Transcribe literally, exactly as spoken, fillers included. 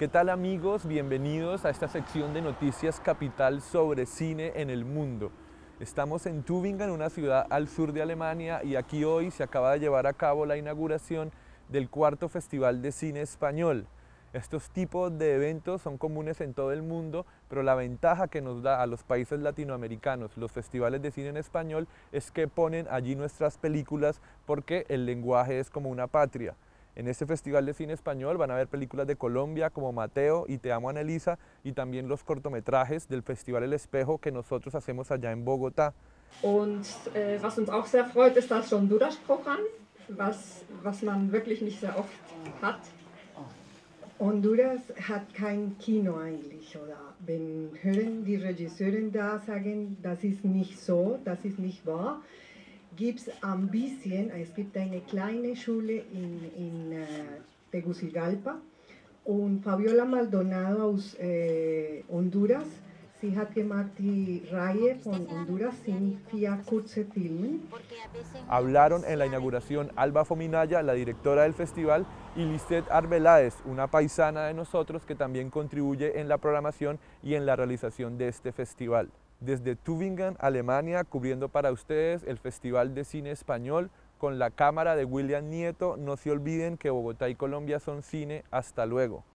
¿Qué tal, amigos? Bienvenidos a esta sección de Noticias Capital sobre cine en el mundo. Estamos en Tübingen, una ciudad al sur de Alemania, y aquí hoy se acaba de llevar a cabo la inauguración del cuarto Festival de Cine Español. Estos tipos de eventos son comunes en todo el mundo, pero la ventaja que nos da a los países latinoamericanos los festivales de cine en español es que ponen allí nuestras películas porque el lenguaje es como una patria. En este Festival de Cine Español van a ver películas de Colombia como Mateo y Te amo, Annelisa, y también los cortometrajes del Festival El Espejo que nosotros hacemos allá en Bogotá. Und äh, was uns auch sehr freut, ist das Honduras-Programm, was, was man wirklich nicht sehr oft hat. Honduras hat kein Kino eigentlich, oder? Wenn hören die Regisseure da sagen, das ist nicht so, das ist nicht wahr, gibt es ein bisschen, es gibt eine kleine Schule in, in äh, Tegucigalpa und Fabiola Maldonado aus äh, Honduras, sie hat gemacht die Reihe von Honduras, sind vier kurze Filme. Hablaron en la inauguración Alba Fominaya, la directora del festival, y Lisette Arbeláez, una paisana de nosotros que también contribuye en la programación y en la realización de este festival. Desde Tübingen, Alemania, cubriendo para ustedes el Festival de Cine Español con la cámara de William Nieto. No se olviden que Bogotá y Colombia son cine. Hasta luego.